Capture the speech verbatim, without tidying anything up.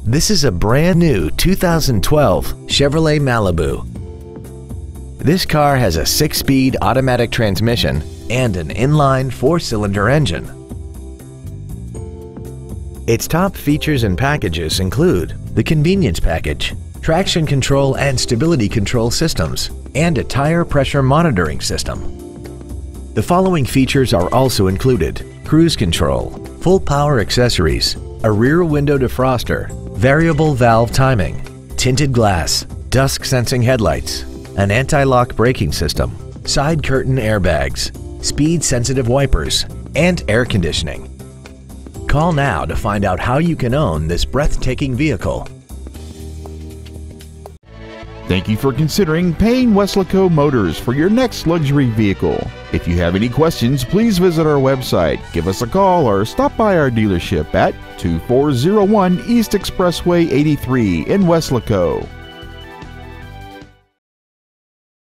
This is a brand new two thousand twelve Chevrolet Malibu. This car has a six-speed automatic transmission and an inline four-cylinder engine. Its top features and packages include the convenience package, traction control and stability control systems, and a tire pressure monitoring system. The following features are also included: cruise control, full power accessories, a rear window defroster, variable valve timing, tinted glass, dusk sensing headlights, an anti-lock braking system, side curtain airbags, speed sensitive wipers, and air conditioning. Call now to find out how you can own this breathtaking vehicle. Thank you for considering Payne Weslaco Motors for your next luxury vehicle. If you have any questions, please visit our website, give us a call, or stop by our dealership at two four zero one East Expressway eighty-three in Weslaco.